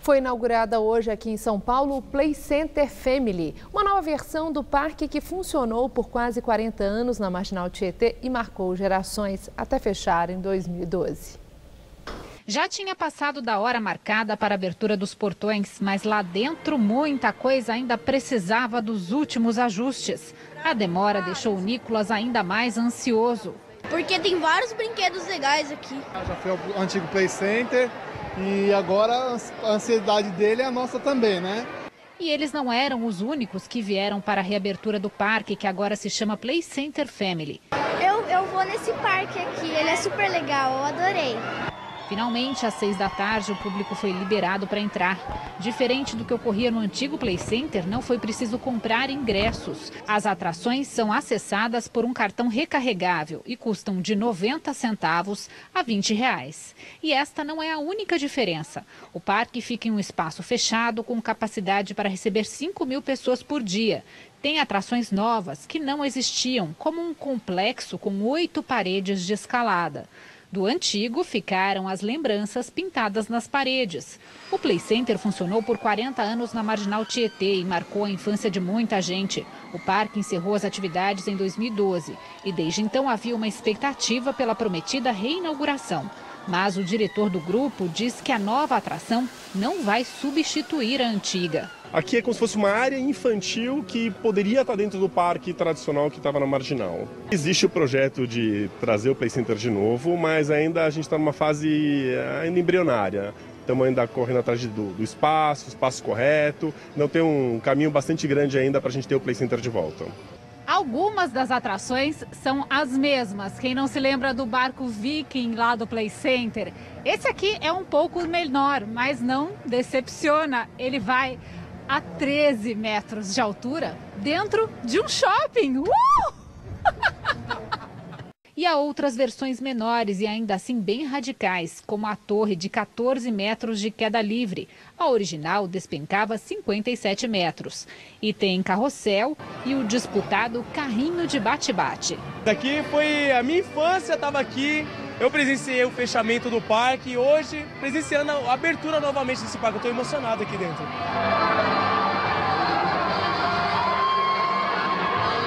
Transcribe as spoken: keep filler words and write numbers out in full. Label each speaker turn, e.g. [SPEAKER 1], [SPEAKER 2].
[SPEAKER 1] Foi inaugurada hoje aqui em São Paulo o Play Center Family, uma nova versão do parque que funcionou por quase quarenta anos na Marginal Tietê e marcou gerações até fechar em dois mil e doze.
[SPEAKER 2] Já tinha passado da hora marcada para a abertura dos portões, mas lá dentro muita coisa ainda precisava dos últimos ajustes. A demora deixou o Nicolas ainda mais ansioso.
[SPEAKER 3] Porque tem vários brinquedos legais aqui.
[SPEAKER 4] Já foi o antigo Play Center e agora a ansiedade dele é a nossa também, né?
[SPEAKER 2] E eles não eram os únicos que vieram para a reabertura do parque, que agora se chama Play Center Family.
[SPEAKER 3] Eu, eu vou nesse parque aqui, ele é super legal, eu adorei.
[SPEAKER 2] Finalmente, às seis da tarde, o público foi liberado para entrar. Diferente do que ocorria no antigo Play Center, não foi preciso comprar ingressos. As atrações são acessadas por um cartão recarregável e custam de noventa centavos a vinte reais. E esta não é a única diferença. O parque fica em um espaço fechado com capacidade para receber cinco mil pessoas por dia. Tem atrações novas que não existiam, como um complexo com oito paredes de escalada. Do antigo ficaram as lembranças pintadas nas paredes. O Play Center funcionou por quarenta anos na Marginal Tietê e marcou a infância de muita gente. O parque encerrou as atividades em dois mil e doze e desde então havia uma expectativa pela prometida reinauguração. Mas o diretor do grupo diz que a nova atração não vai substituir a antiga.
[SPEAKER 5] Aqui é como se fosse uma área infantil que poderia estar dentro do parque tradicional que estava na Marginal. Existe o projeto de trazer o Play Center de novo, mas ainda a gente está numa fase ainda embrionária. Estamos ainda correndo atrás do, do espaço, espaço correto. Não tem um caminho bastante grande ainda para a gente ter o Play Center de volta.
[SPEAKER 2] Algumas das atrações são as mesmas. Quem não se lembra do barco Viking lá do Play Center? Esse aqui é um pouco menor, mas não decepciona. Ele vai a treze metros de altura dentro de um shopping. Uh! E há outras versões menores e ainda assim bem radicais, como a torre de quatorze metros de queda livre. A original despencava cinquenta e sete metros. E tem carrossel e o disputado carrinho de bate-bate.
[SPEAKER 6] Daqui foi a minha infância, estava aqui. Eu presenciei o fechamento do parque e hoje presenciando a abertura novamente desse parque. Eu estou emocionado aqui dentro.